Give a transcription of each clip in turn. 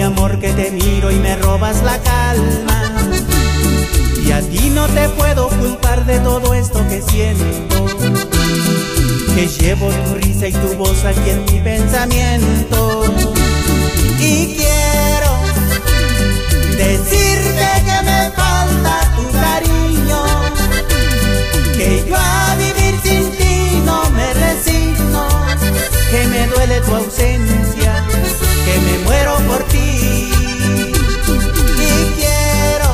mi amor, que te miro y me robas la calma. Y a ti no te puedo culpar de todo esto que siento, que llevo tu risa y tu voz aquí en mi pensamiento. Y quiero decirte que me falta tu cariño, que yo a vivir sin ti no me resigno, que me duele tu ausencia, que me muero por ti. Y quiero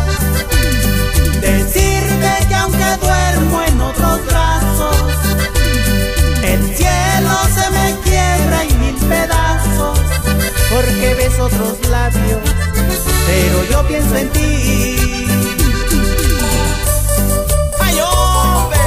decirte que aunque duermo en otros brazos, el cielo se me quiebra en mil pedazos, porque ves otros labios, pero yo pienso en ti. ¡Ay, hombre!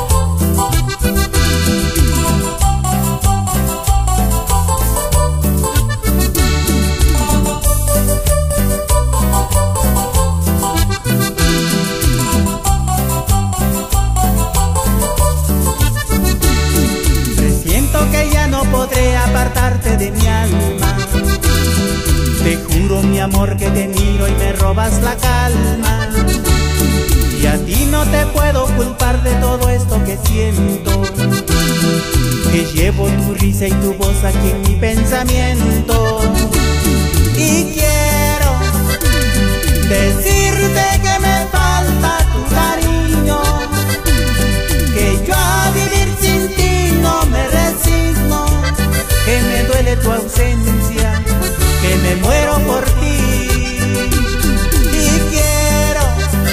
Presiento que ya no podré apartarte de mi alma. Te juro, mi amor, que te miro y me robas la calma. Y a ti no te puedo culpar de todo esto que siento, que llevo tu risa y tu voz aquí en mi pensamiento. Y quiero decirte que me falta tu cariño, que yo a vivir sin ti no me resigno, que me duele tu ausencia, que me muero por ti. Y quiero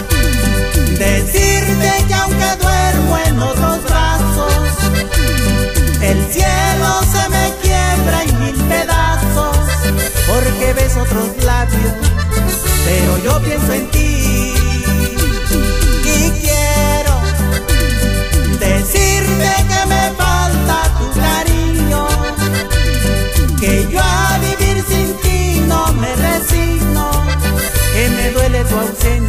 decirte que aunque duermo en otros brazos, el cielo se me quiebra en mil pedazos, porque ves otros labios, pero yo pienso en ti. Y quiero decirte que me falta tu cariño, que yo a vivir sin ti no me resigno, que me duele tu ausencia,